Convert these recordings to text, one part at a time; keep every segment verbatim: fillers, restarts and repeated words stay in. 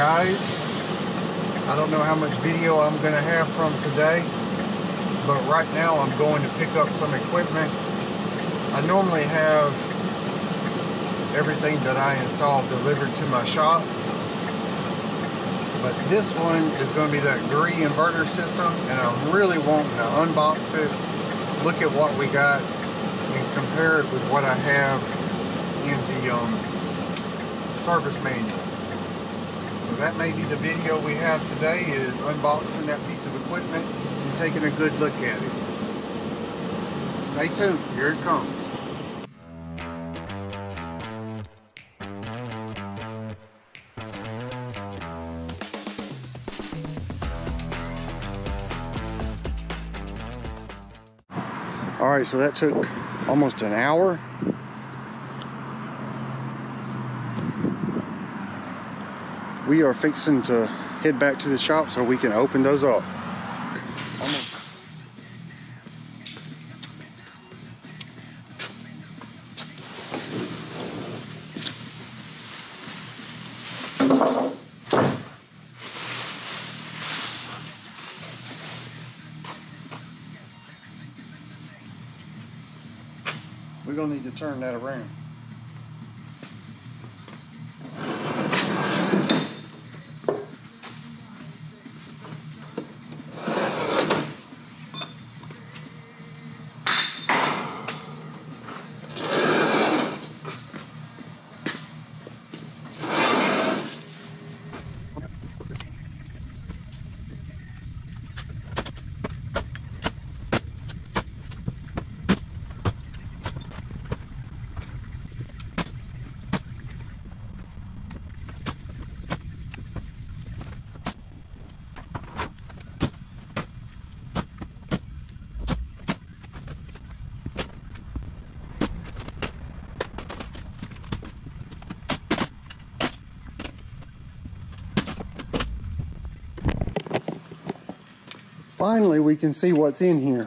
guys, I don't know how much video I'm going to have from today, but right now I'm going to pick up some equipment. I normally have everything that I installed delivered to my shop, but this one is going to be that Gree inverter system, and I'm really wanting to unbox it, look at what we got, and compare it with what I have in the um, service manual. So that may be the video we have today, is unboxing that piece of equipment and taking a good look at it. Stay tuned, here it comes. Alright, so that took almost an hour. We are fixing to head back to the shop so we can open those up. Almost. We're gonna need to turn that around. Finally, we can see what's in here.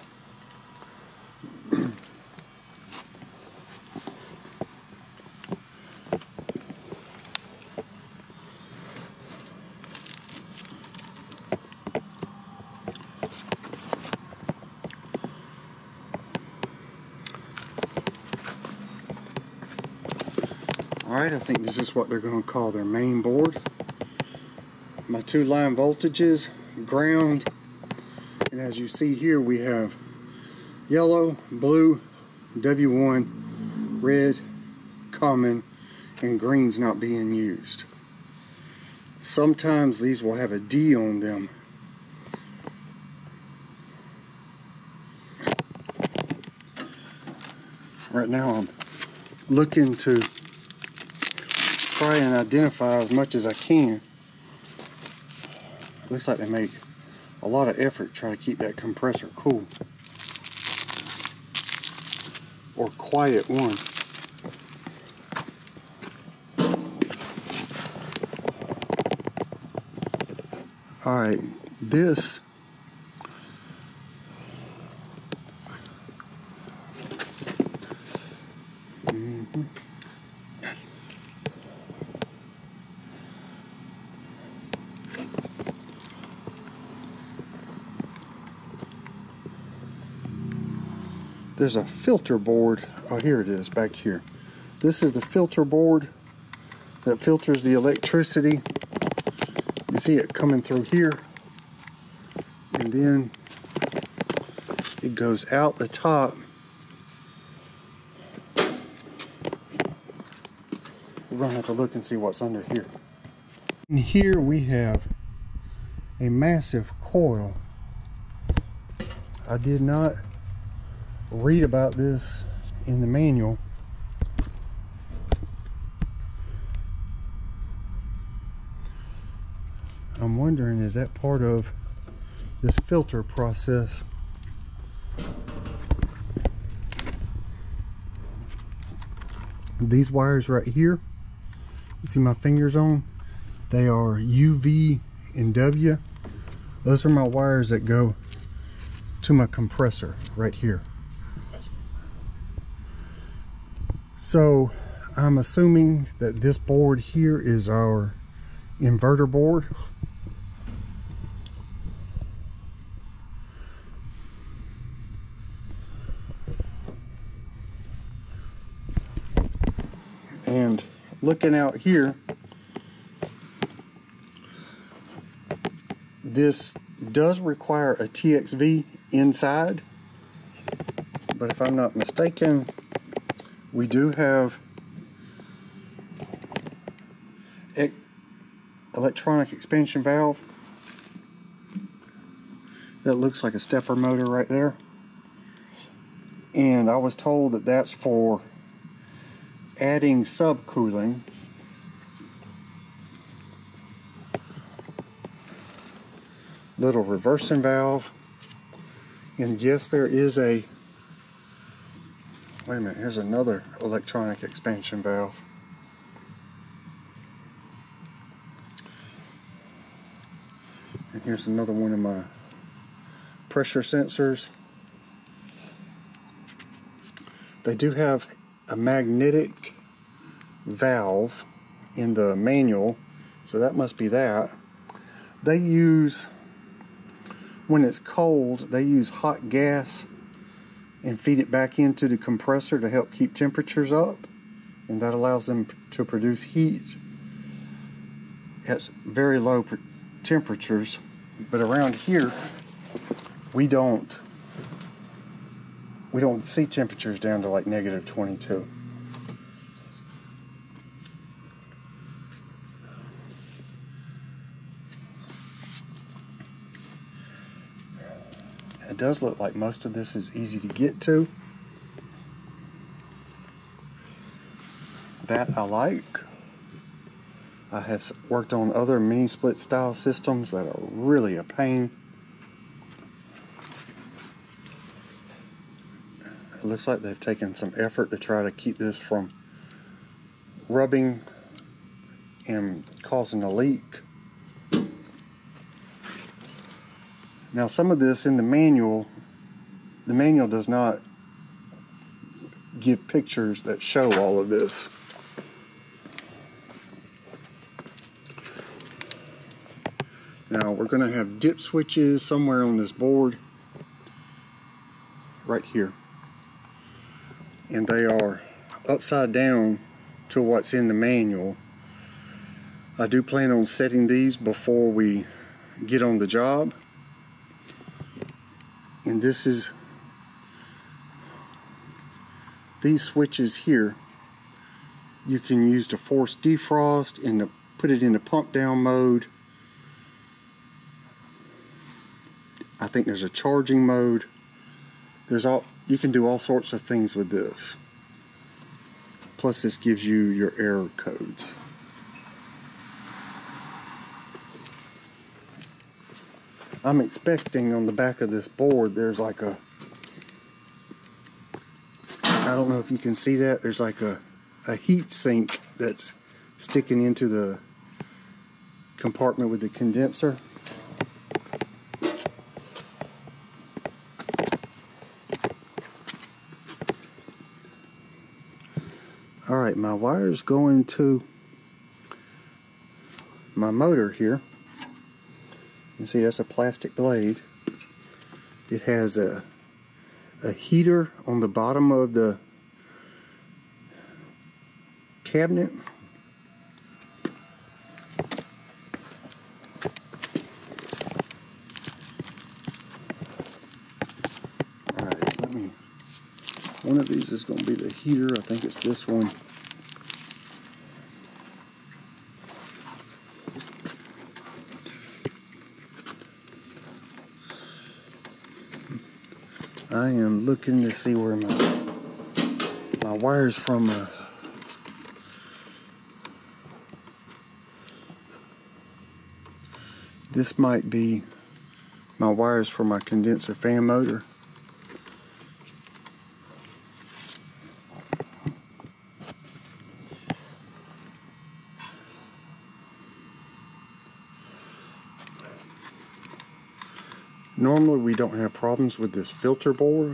Alright, I think this is what they're going to call their main board. My two line voltages, ground, and as you see here we have yellow, blue, W one, red, common, and green's not being used. Sometimes these will have a D on them. Right now I'm looking to try and identify as much as I can. Looks like they make a lot of effort to try to keep that compressor cool. Or quiet one. Alright, this mm-hmm. There's a filter board. Oh, here it is back here. This is the filter board that filters the electricity. You see it coming through here, and then it goes out the top. We're gonna have to look and see what's under here. And here we have a massive coil. I did not read about this in the manual. I'm wondering, is that part of this filter process? These wires right here, you see my fingers on, they are U, V, and W. Those are my wires that go to my compressor right here. So I'm assuming that this board here is our inverter board. And looking out here, this does require a T X V inside, but if I'm not mistaken, we do have e electronic expansion valve. That looks like a stepper motor right there. And I was told that that's for adding subcooling. Little reversing valve. And yes, there is a, wait a minute, here's another electronic expansion valve. And here's another one of my pressure sensors. They do have a magnetic valve in the manual, so that must be that. They use, when it's cold, they use hot gas and feed it back into the compressor to help keep temperatures up, and that allows them to produce heat at very low temperatures. But around here we don't we don't see temperatures down to like negative twenty-two. It does look like most of this is easy to get to. That I like. I have worked on other mini split style systems that are really a pain. It looks like they've taken some effort to try to keep this from rubbing and causing a leak. Now, some of this in the manual, the manual does not give pictures that show all of this. Now, we're going to have dip switches somewhere on this board, right here. And they are upside down to what's in the manual. I do plan on setting these before we get on the job. And this is, these switches here, you can use to force defrost and to put it into pump down mode. I think there's a charging mode. There's all, you can do all sorts of things with this. Plus this gives you your error codes. I'm expecting on the back of this board there's like a, I don't know if you can see that, there's like a, a heat sink that's sticking into the compartment with the condenser. Alright, my wire's going to my motor here. You can see that's a plastic blade. It has a, a heater on the bottom of the cabinet. Alright, let me, one of these is going to be the heater. I think it's this one. I am looking to see where my my wires from uh, this might be my wires for my condenser fan motor. Normally we don't have problems with this filter board,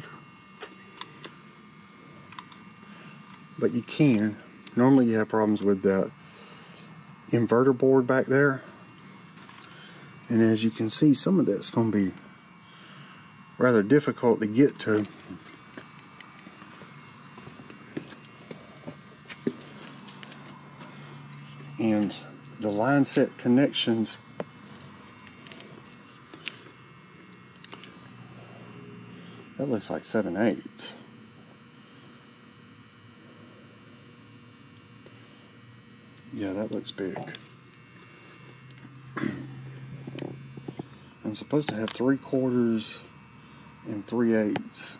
but you can. Normally you have problems with that inverter board back there. And as you can see, some of that's going to be rather difficult to get to. And the line set connections, that looks like seven eighths. Yeah, that looks big. I'm supposed to have three quarters and three eighths.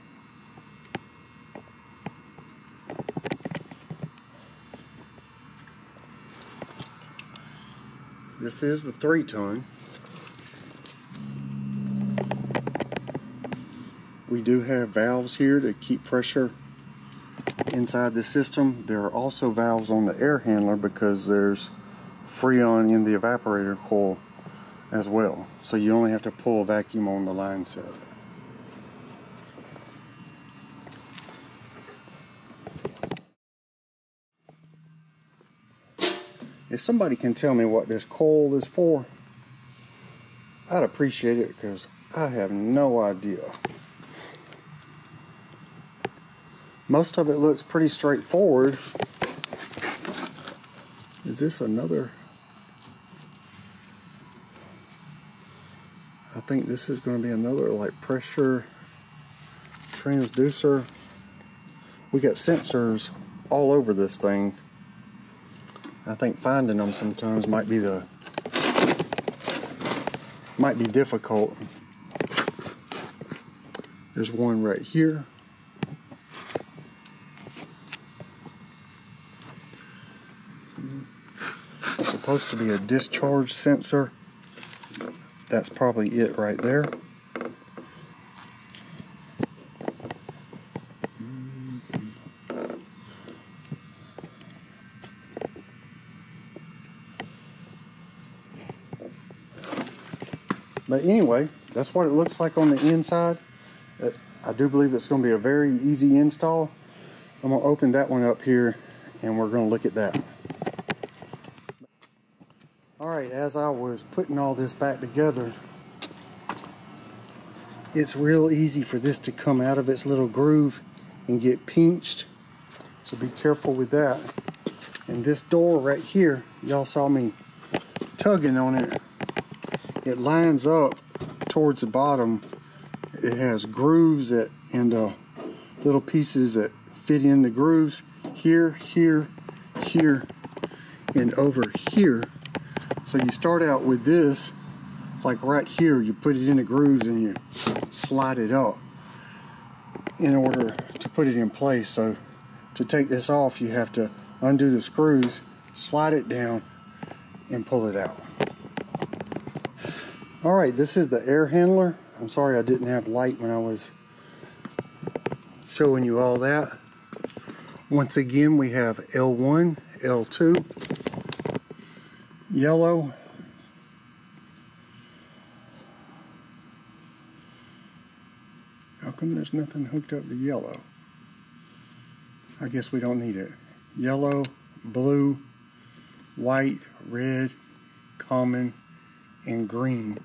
This is the three ton. We do have valves here to keep pressure inside the system. There are also valves on the air handler because there's freon in the evaporator coil as well. So you only have to pull a vacuum on the line set. If somebody can tell me what this coil is for, I'd appreciate it, because I have no idea. Most of it looks pretty straightforward. Is this another? I think this is going to be another like pressure transducer. We got sensors all over this thing. I think finding them sometimes might be the might be difficult. There's one right here. It's supposed to be a discharge sensor. That's probably it right there. But anyway, that's what it looks like on the inside. I do believe it's going to be a very easy install. I'm going to open that one up here and we're going to look at that. Alright, as I was putting all this back together, it's real easy for this to come out of its little groove and get pinched. So be careful with that. And this door right here, y'all saw me tugging on it. It lines up towards the bottom. It has grooves that and uh, little pieces that fit in the grooves here, here, here, and over here. So you start out with this, like right here, you put it in the grooves and you slide it up in order to put it in place. So to take this off, you have to undo the screws, slide it down, and pull it out. Alright, this is the air handler. I'm sorry I didn't have light when I was showing you all that. Once again, we have L one, L two, yellow, how come there's nothing hooked up to yellow? I guess we don't need it. Yellow, blue, white, red, common, and green.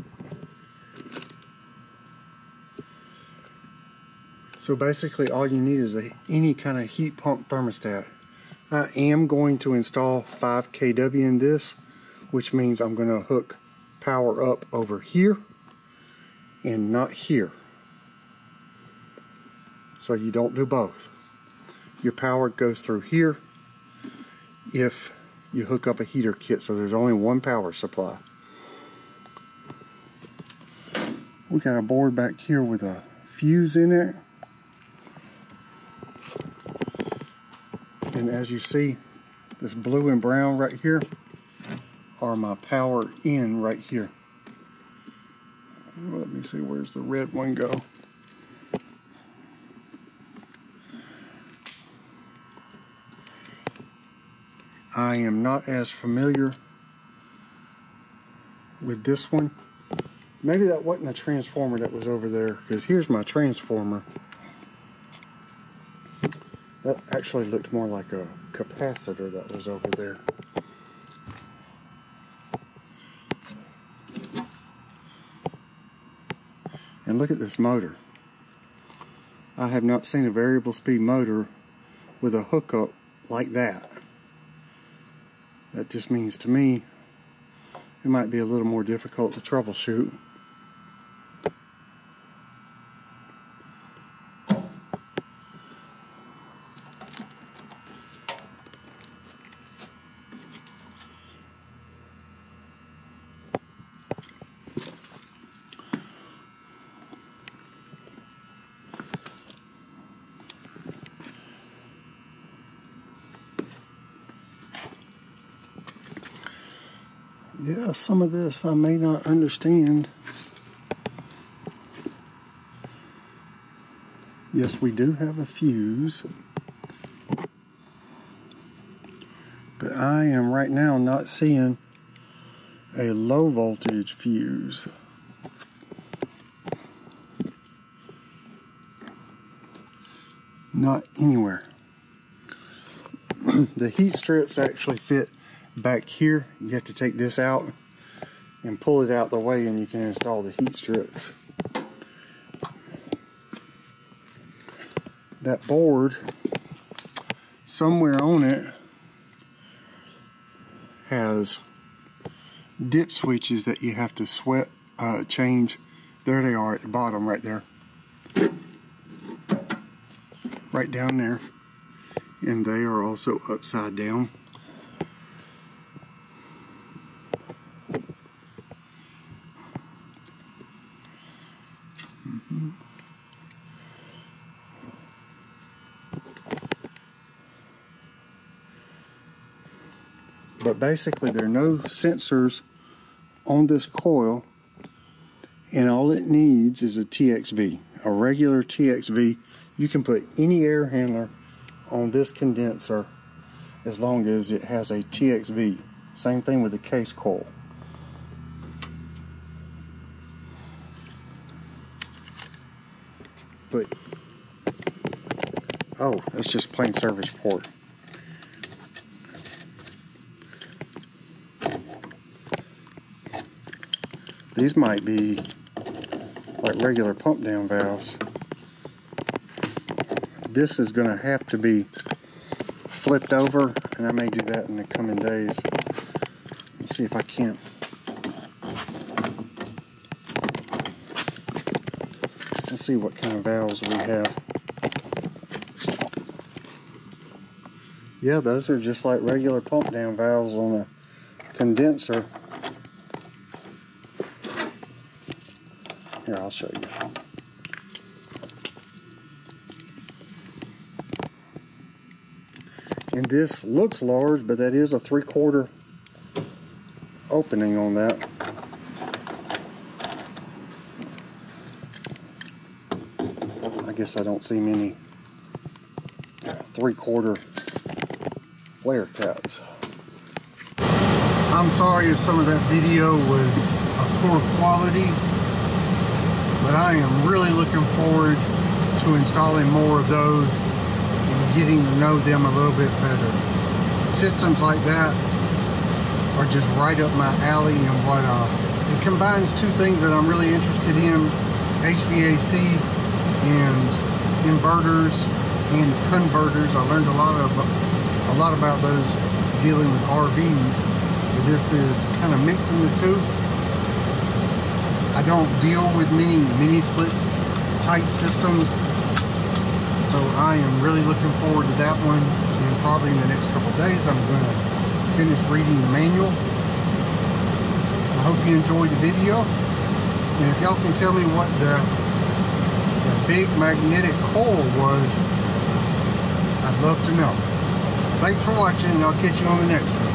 So basically all you need is a, any kind of heat pump thermostat. I am going to install five K W in this, which means I'm going to hook power up over here and not here. So you don't do both. Your power goes through here if you hook up a heater kit, so there's only one power supply. We got a board back here with a fuse in it. And as you see, this blue and brown right here are my power in right here. Let me see, where's the red one go? I am not as familiar with this one. Maybe that wasn't a transformer that was over there, because here's my transformer. That actually looked more like a capacitor that was over there. And look at this motor. I have not seen a variable speed motor with a hookup like that. That just means to me it might be a little more difficult to troubleshoot. Yeah, some of this I may not understand. Yes, we do have a fuse. But I am right now not seeing a low voltage fuse. Not anywhere. The heat strips actually fit back here. You have to take this out and pull it out the way, and you can install the heat strips. That board, somewhere on it, has dip switches that you have to sweat uh, change. There they are at the bottom, right there, right down there, and they are also upside down. But basically there are no sensors on this coil, and all it needs is a T X V, a regular T X V. You can put any air handler on this condenser as long as it has a T X V. Same thing with the case coil. But oh, that's just plain service port. These might be like regular pump down valves. This is going to have to be flipped over, and I may do that in the coming days. Let's see if I can't. Let's see what kind of valves we have. Yeah, those are just like regular pump down valves on a condenser. Here, I'll show you. And this looks large, but that is a three-quarter opening on that. I guess I don't see many three-quarter flare caps. I'm sorry if some of that video was of poor quality, but I am really looking forward to installing more of those and getting to know them a little bit better. Systems like that are just right up my alley, and what uh, it combines two things that I'm really interested in: H V A C and inverters and converters. I learned a lot of a lot about those dealing with R Vs. But this is kind of mixing the two. I don't deal with many mini split type systems, so I am really looking forward to that one, and probably in the next couple of days I'm going to finish reading the manual. I hope you enjoyed the video, and if y'all can tell me what the, the big magnetic coil was, I'd love to know. Thanks for watching, and I'll catch you on the next one.